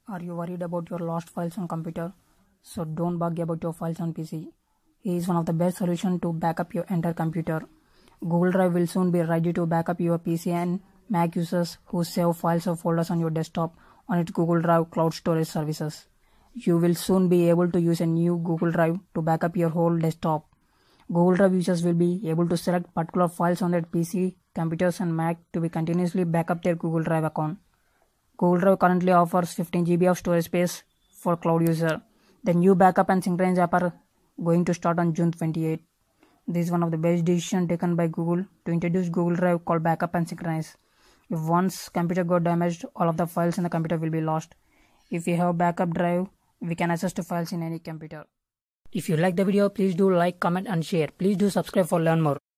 Are you worried about your lost files on computer? So don't bug about your files on PC. Here is one of the best solutions to backup your entire computer. Google Drive will soon be ready to backup your PC and Mac users who save files or folders on your desktop on its Google Drive cloud storage services. You will soon be able to use a new Google Drive to backup your whole desktop. Google Drive users will be able to select particular files on their PC, computers and Mac to be continuously backup their Google Drive account. Google Drive currently offers 15 GB of storage space for cloud user. The new backup and synchronize app are going to start on June 28. This is one of the best decisions taken by Google to introduce Google Drive called backup and synchronize. If one's computer got damaged, all of the files in the computer will be lost. If we have backup drive, we can access to files in any computer. If you like the video, please do like, comment and share. Please do subscribe for learn more.